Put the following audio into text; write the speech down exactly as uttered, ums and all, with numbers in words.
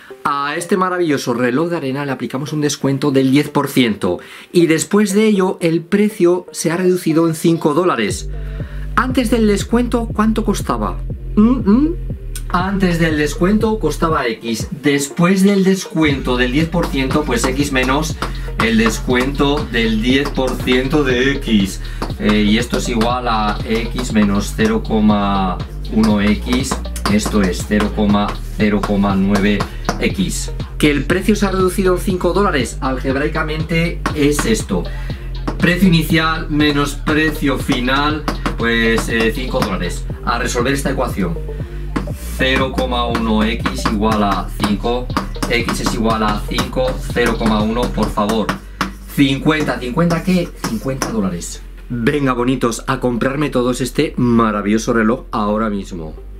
A este maravilloso reloj de arena le aplicamos un descuento del diez por ciento y después de ello el precio se ha reducido en cinco dólares. Antes del descuento, ¿cuánto costaba? ¿Mm-mm? Antes del descuento costaba X. Después del descuento del diez por ciento, pues X menos el descuento del diez por ciento de X. Eh, y esto es igual a X menos cero coma uno X. Esto es cero coma cero nueve X. Que el precio se ha reducido en cinco dólares, algebraicamente es esto. Precio inicial menos precio final, pues eh, cinco dólares. A resolver esta ecuación. cero coma uno X igual a cinco. X es igual a cinco. cero coma uno, por favor. cincuenta. ¿cincuenta qué? cincuenta dólares. Venga, bonitos, a comprarme todos este maravilloso reloj ahora mismo.